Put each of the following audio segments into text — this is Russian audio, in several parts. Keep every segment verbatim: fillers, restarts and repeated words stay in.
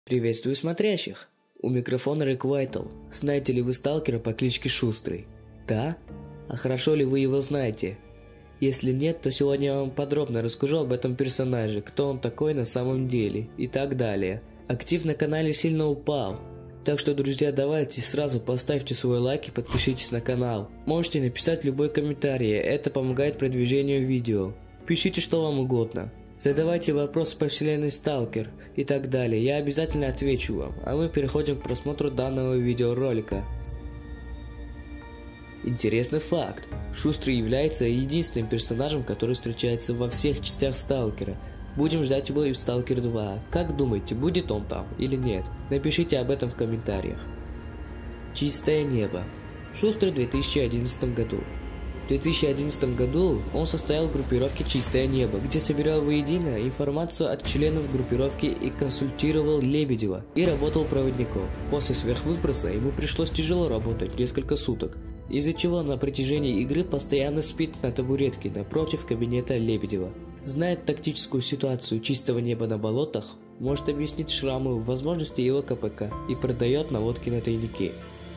Приветствую смотрящих! У микрофона Рик Вайтл. Знаете ли вы сталкера по кличке Шустрый? Да? А хорошо ли вы его знаете? Если нет, то сегодня я вам подробно расскажу об этом персонаже, кто он такой на самом деле и так далее. Актив на канале сильно упал, так что, друзья, давайте сразу поставьте свой лайк и подпишитесь на канал. Можете написать любой комментарий, это помогает продвижению видео. Пишите что вам угодно. Задавайте вопрос по вселенной Сталкер и так далее, я обязательно отвечу вам, а мы переходим к просмотру данного видеоролика. Интересный факт. Шустрый является единственным персонажем, который встречается во всех частях Сталкера. Будем ждать его и в Сталкер два. Как думаете, будет он там или нет? Напишите об этом в комментариях. Чистое небо. Шустрый в две тысячи одиннадцатом году. В две тысячи одиннадцатом году он состоял в группировке «Чистое небо», где собирал воедино информацию от членов группировки и консультировал Лебедева и работал проводником. После сверхвыброса ему пришлось тяжело работать несколько суток, из-за чего на протяжении игры постоянно спит на табуретке напротив кабинета Лебедева. Знает тактическую ситуацию чистого неба на болотах, может объяснить шрамы в возможности его КПК и продает наводки на тайники.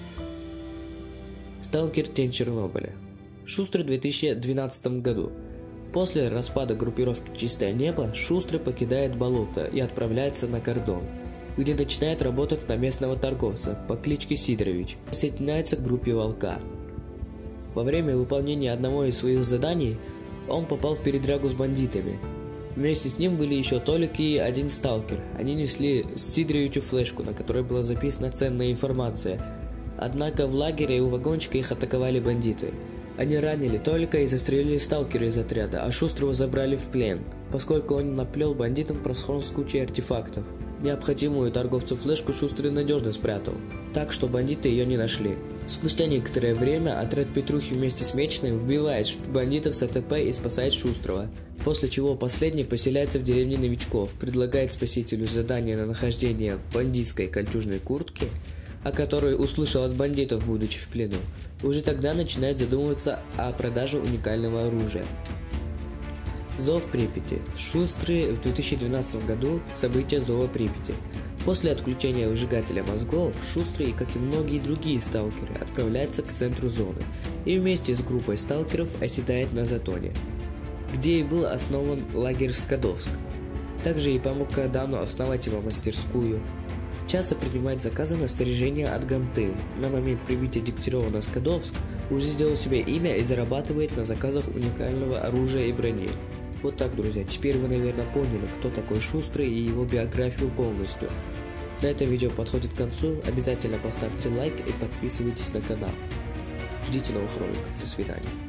Сталкер Тень Чернобыля. Шустрый в две тысячи двенадцатом году. После распада группировки «Чистое небо» Шустрый покидает болото и отправляется на кордон, где начинает работать на местного торговца по кличке Сидорович, присоединяется к группе Волка. Во время выполнения одного из своих заданий он попал в передрягу с бандитами. Вместе с ним были еще Толик и один сталкер. Они несли Сидоровичу флешку, на которой была записана ценная информация. Однако в лагере у вагончика их атаковали бандиты. Они ранили Толика и застрелили сталкера из отряда, а Шустрого забрали в плен, поскольку он наплел бандитам про схрон с кучей артефактов. Необходимую торговцу флешку Шустрый надежно спрятал, так что бандиты ее не нашли. Спустя некоторое время отряд Петрухи вместе с Мечным вбивает бандитов с АТП и спасает Шустрого, после чего последний поселяется в деревне новичков, предлагает спасителю задание на нахождение бандитской кольчужной куртки, о которой услышал от бандитов, будучи в плену. Уже тогда начинает задумываться о продаже уникального оружия. Зов Припяти. Шустрый в две тысячи двенадцатом году. События Зова Припяти. После отключения выжигателя мозгов, Шустрый, как и многие другие сталкеры, отправляется к центру зоны и вместе с группой сталкеров оседает на Затоне, где и был основан лагерь Скадовск. Также и помог Кадану основать его мастерскую. Часто принимает заказы на снаряжение от Ганты. На момент прибытия Дегтярева на Скадовск уже сделал себе имя и зарабатывает на заказах уникального оружия и брони. Вот так, друзья, теперь вы, наверное, поняли, кто такой Шустрый и его биографию полностью. На этом видео подходит к концу, обязательно поставьте лайк и подписывайтесь на канал. Ждите новых роликов, до свидания.